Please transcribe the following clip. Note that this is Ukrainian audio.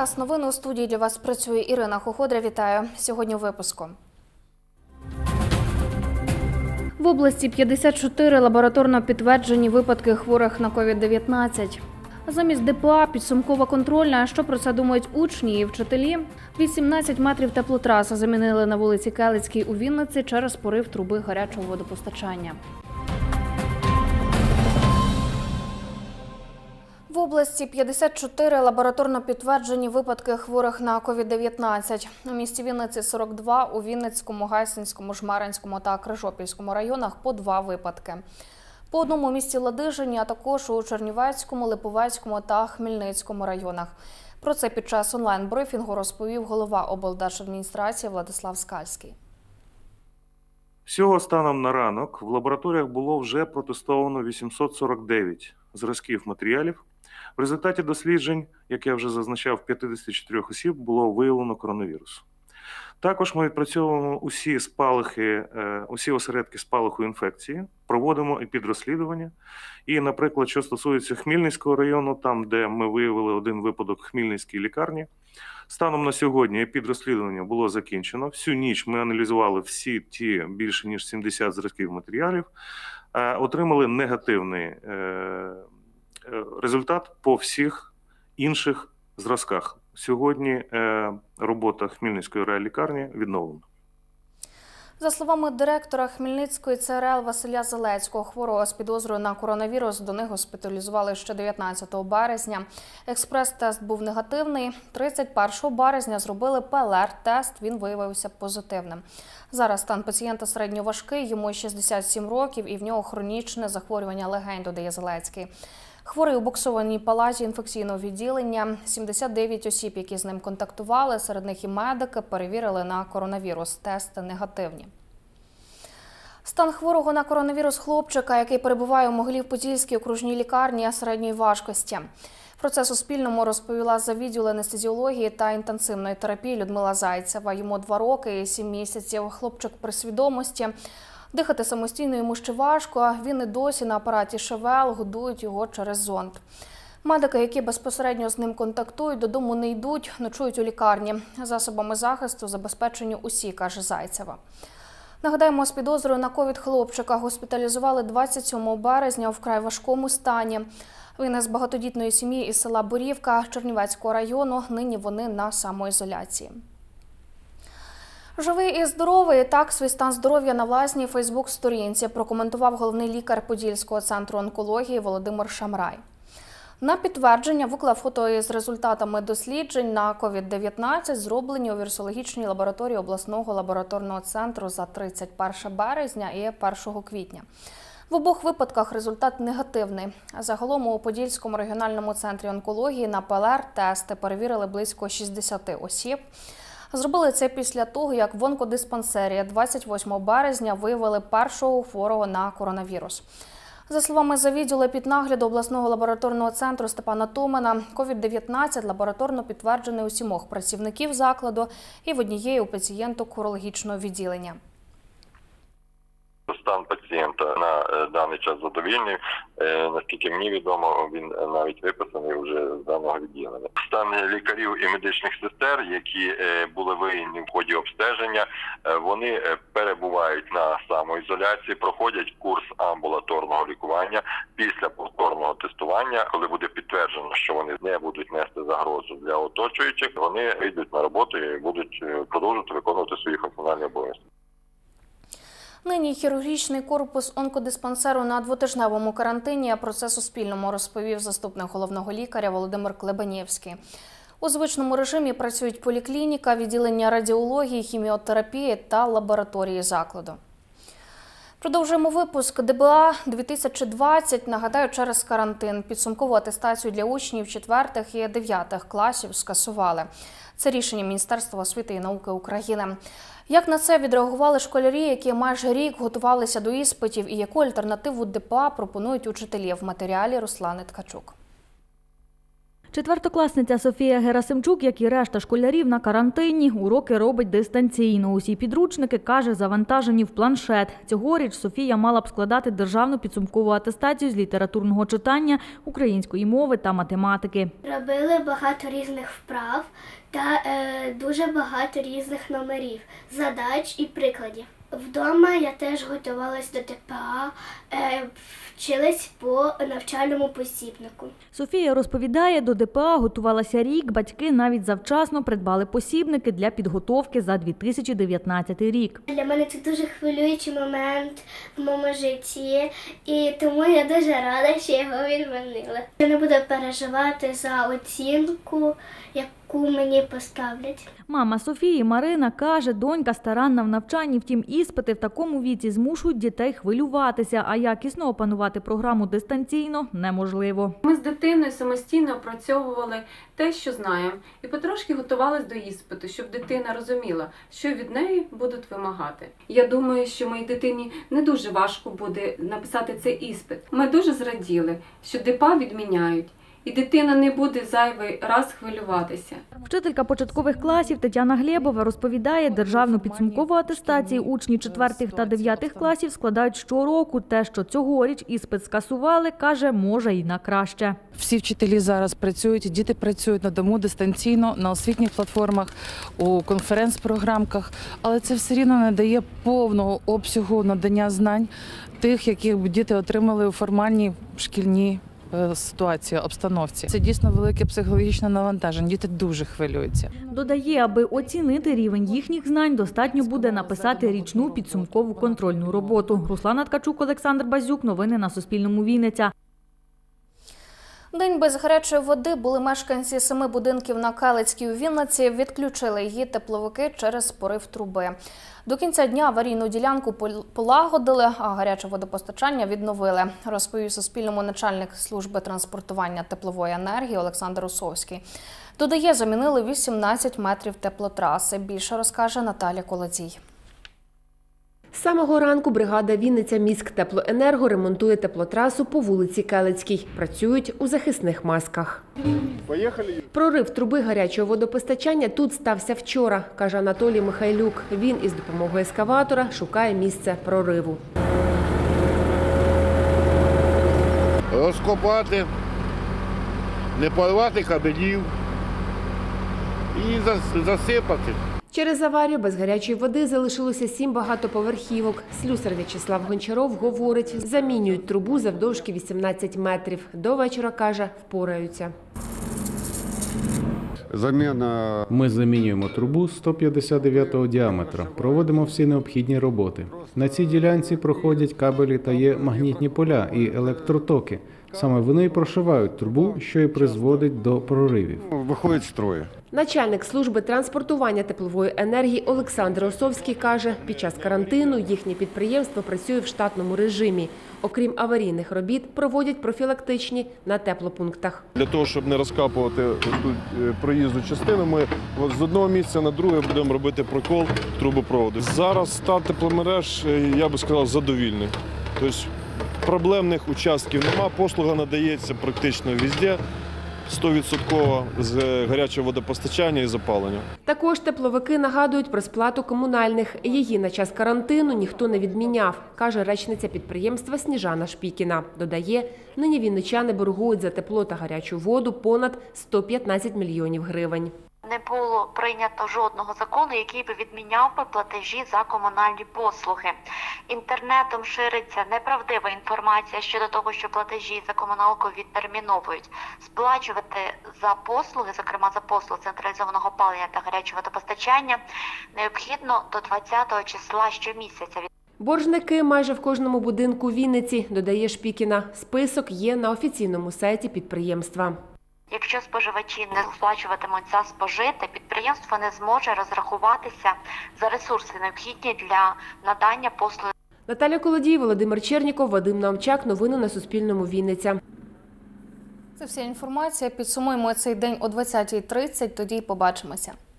Час новин у студії для вас працює Ірина Хоходря. Вітаю. Сьогодні у випуску. В області 54 лабораторно підтверджені випадки хворих на COVID-19. Замість ДПА – підсумкова контрольна. Що про це думають учні і вчителі? 18 метрів теплотраси замінили на вулиці Келицькій у Вінниці через порив труби гарячого водопостачання. В області 54 лабораторно підтверджені випадки хворих на COVID-19. У місті Вінниці 42, у Вінницькому, Гайсинському, Жмеринському та Крижопільському районах по 2 випадки. По одному у місті Ладижині, а також у Чернівецькому, Липовецькому та Хмельницькому районах. Про це під час онлайн-брифінгу розповів голова облдержадміністрації Владислав Скальський. Всього станом на ранок в лабораторіях було вже протестовано 849 зразків матеріалів. В результаті досліджень, як я вже зазначав, 54 осіб було виявлено коронавірус. Також ми відпрацьовуємо усі осередки спалаху інфекції, проводимо епідрозслідування. І, наприклад, що стосується Хмельницького району, там, де ми виявили один випадок в Хмельницькій лікарні, станом на сьогодні епідрозслідування було закінчено. Всю ніч ми аналізували всі ті більше ніж 70 зразків матеріалів, отримали негативний результат по всіх інших зразках. Сьогодні робота Хмельницької райлікарні відновлена. За словами директора Хмельницької ЦРЛ Василя Залецького, хворого з підозрою на коронавірус до них госпіталізували ще 19 березня. Експрес-тест був негативний. 31 березня зробили ПЛР-тест, він виявився позитивним. Зараз стан пацієнта середньоважкий, йому 67 років і в нього хронічне захворювання легень, додає Залецький. Хворий у боксованій палаті інфекційного відділення. 79 осіб, які з ним контактували, серед них і медики, перевірили на коронавірус. Тести негативні. Стан хворого на коронавірус хлопчика, який перебуває у Могилів-Подільській окружній лікарні середньої важкості. Про це Суспільному розповіла завідділ анестезіології та інтенсивної терапії Людмила Зайцева. Йому 2 роки і 7 місяців. Хлопчик при свідомості. Дихати самостійно йому ще важко, він і досі на апараті ШВЛ, годують його через зонд. Медики, які безпосередньо з ним контактують, додому не йдуть, ночують у лікарні. Засобами захисту забезпечені усі, каже Зайцева. Нагадаємо, з підозрою на ковід хлопчика госпіталізували 27 березня у вкрай важкому стані. Він із багатодітної сім'ї із села Борівка Чернівецького району, нині вони на самоізоляції. Живий і здоровий – так свій стан здоров'я на власній фейсбук-сторінці прокоментував головний лікар Подільського центру онкології Володимир Шамрай. На підтвердження виклав фото із результатами досліджень на COVID-19, зроблені у вірусологічній лабораторії обласного лабораторного центру за 31 березня і 1 квітня. В обох випадках результат негативний. Загалом у Подільському регіональному центрі онкології на ПЛР-тести перевірили близько 60 осіб. Зробили це після того, як в онкодиспансері 28 березня виявили першого хворого на коронавірус. За словами завідділу епіднагляду обласного лабораторного центру Степана Томина, COVID-19 лабораторно підтверджений у 7 працівників закладу і в однієї у пацієнток урологічного відділення. Стан пацієнта на даний час задовільний. Наскільки мені відомо, він навіть виписаний вже з даного відділення. Стан лікарів і медичних сестер, які були виявлені в ході обстеження, вони перебувають на самоізоляції, проходять курс амбулаторного лікування. Після повторного тестування, коли буде підтверджено, що вони не будуть нести загрозу для оточуючих, вони вийдуть на роботу і будуть продовжувати виконувати свої функціональні обов'язки. Нині хірургічний корпус онкодиспансеру на 2-тижневому карантині. Про це Суспільному розповів заступник головного лікаря Володимир Клебанєвський. У звичному режимі працюють поліклініка, відділення радіології, хіміотерапії та лабораторії закладу. Продовжуємо випуск. ДБА 2020, нагадаю, через карантин. Підсумкову атестацію для учнів 4 і 9 класів скасували. Це рішення Міністерства освіти і науки України. Як на це відреагували школярі, які майже рік готувалися до іспитів, і яку альтернативу ДПА пропонують учителі в матеріалі Руслани Ткачук? Четвертокласниця Софія Герасимчук, як і решта школярів, на карантині. Уроки робить дистанційно. Усі підручники, каже, завантажені в планшет. Цьогоріч Софія мала б складати державну підсумкову атестацію з літературного читання, української мови та математики. Робили багато різних вправ та дуже багато різних номерів, задач і прикладів. Вдома я теж готувалась до ТПА, вчилась по навчальному посібнику. Софія розповідає, до ДПА готувалася рік, батьки навіть завчасно придбали посібники для підготовки за 2019 рік. Для мене це дуже хвилюючий момент в моєму житті, і тому я дуже рада, що його відмінили. Я не буду переживати за оцінку, яку мені поставлять. Мама Софії Марина каже, донька старанна в навчанні, втім іспити в такому віці змушують дітей хвилюватися, а якісно опанувати програму дистанційно неможливо. Ми з дитиною самостійно опрацьовували те, що знаємо, і потрошки готувалися до іспиту, щоб дитина розуміла, що від неї будуть вимагати. Я думаю, що моїй дитині не дуже важко буде написати цей іспит. Ми дуже зраділи, що ДПА відміняють. І дитина не буде зайвий раз хвилюватися. Вчителька початкових класів Тетяна Глєбова розповідає, державну підсумкову атестацію учні 4 та 9 класів складають щороку. Те, що цьогоріч іспит скасували, каже, може й на краще. Всі вчителі зараз працюють, діти працюють на дому дистанційно, на освітніх платформах, у конференц-програмках, але це все рівно не дає повного обсягу надання знань тих, яких діти отримали у формальній шкільній ситуації, обстановці. Це дійсно велике психологічне навантаження. Діти дуже хвилюються. Додає, аби оцінити рівень їхніх знань, достатньо буде написати річну підсумкову контрольну роботу. Руслана Ткачук, Олександр Базюк. Новини на Суспільному. Вінниця. День без гарячої води були мешканці 7 будинків на Келицькій у Вінниці. Відключили її тепловики через порив труби. До кінця дня аварійну ділянку полагодили, а гаряче водопостачання відновили, розповів Суспільному начальник служби транспортування теплової енергії Олександр Усовський. Додає, замінили 18 метрів теплотраси. Більше розкаже Наталя Колодзій. З самого ранку бригада Вінниця міськтеплоенерго ремонтує теплотрасу по вулиці Келицькій. Працюють у захисних масках. Прорив труби гарячого водопостачання тут стався вчора, каже Анатолій Михайлюк. Він із допомогою ескаватора шукає місце прориву. Розкопати, не порвати кабелів і засипати. Через аварію без гарячої води залишилося 7 багатоповерхівок. Слюсар В'ячеслав Гончаров говорить, замінюють трубу завдовжки 18 метрів. До вечора, каже, впораються. Ми замінюємо трубу 159-го діаметра, проводимо всі необхідні роботи. На цій ділянці проходять кабелі та є магнітні поля і електротоки. Саме вони і прошивають трубу, що і призводить до проривів. Виходить з строю. Начальник служби транспортування теплової енергії Олександр Осовський каже, під час карантину їхнє підприємство працює в штатному режимі. Окрім аварійних робіт, проводять профілактичні на теплопунктах. Для того, щоб не розкапувати проїзну частину, ми з одного місця на друге будемо робити прокол трубопроводу. Зараз стан тепломереж, я би сказав, задовільний. Тобто проблемних участків нема, послуга надається практично везде. 100% з гарячого водопостачання і запалення. Також тепловики нагадують про сплату комунальних. Її на час карантину ніхто не відміняв, каже речниця підприємства Сніжана Шпікіна. Додає, нині вінничани боргують за тепло та гарячу воду понад 115 мільйонів гривень. Не було прийнято жодного закону, який би відміняв би платежі за комунальні послуги. Інтернетом шириться неправдива інформація щодо того, що платежі за комуналку відтерміновують. Сплачувати за послуги, зокрема за послуги централізованого опалення та гарячого водопостачання, необхідно до 20 числа щомісяця. Боржники майже в кожному будинку Вінниці, додає Шпікіна. Список є на офіційному сайті підприємства. Якщо споживачі не сплачуватимуть за спожите, підприємство не зможе розрахуватися за ресурси, необхідні для надання послуг. Наталя Колодій, Володимир Черніков, Вадим Намчак. Новини на Суспільному. Вінниця. Це вся інформація. Підсумуємо цей день о 20:30. Тоді побачимося.